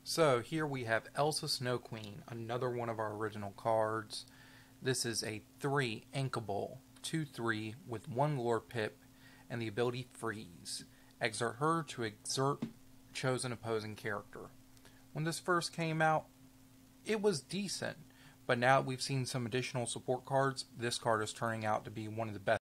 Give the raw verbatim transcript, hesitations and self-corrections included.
So here we have Elsa Snow Queen, another one of our original cards. This is a three inkable, two three with one lore pip and the ability Freeze. Exert her to exert chosen opposing character. When this first came out, it was decent, but now that we've seen some additional support cards, this card is turning out to be one of the best